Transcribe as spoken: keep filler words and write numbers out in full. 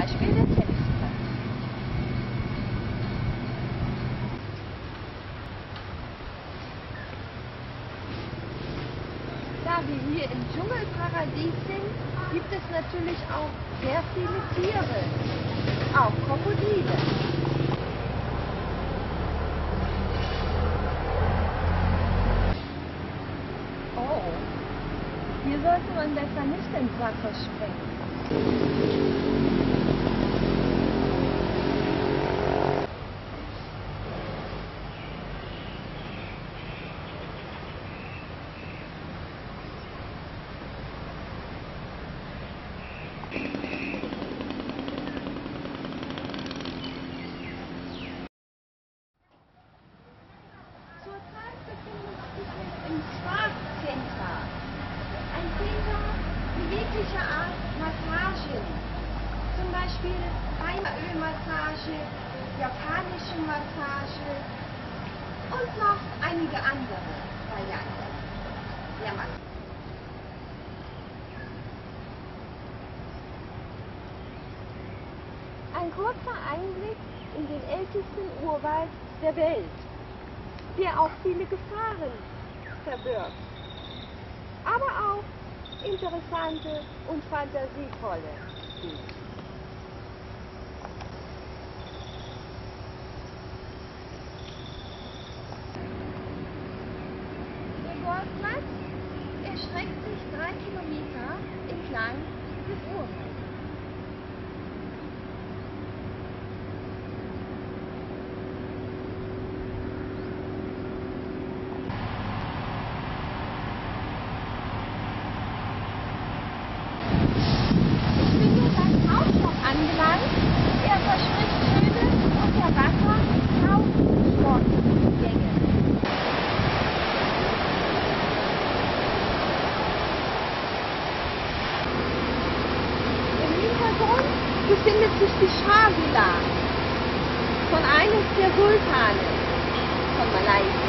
Beispiel der Tennisplatz. Da wir hier im Dschungelparadies sind, gibt es natürlich auch sehr viele Tiere, auch Krokodile. Oh, hier sollte man besser nicht ins Wasser springen. Zurzeit befindet sich jetzt im Spa-Center. Ein Center für jegliche Art Massagen. Zum Beispiel Thai-Ölmassage, japanische Massage und noch einige andere Varianten. Ja, Mann. Ein kurzer Einblick in den ältesten Urwald der Welt, der auch viele Gefahren verbirgt, aber auch interessante und fantasievolle Dinge. Der Golfplatz erstreckt sich drei Kilometer entlang des Urwaldes. Angelangt, er verspricht schöne Unterwasser-Tauchsportgänge. Im Hintergrund befindet sich die Shah-Villa von eines der Sultane von Malaysia.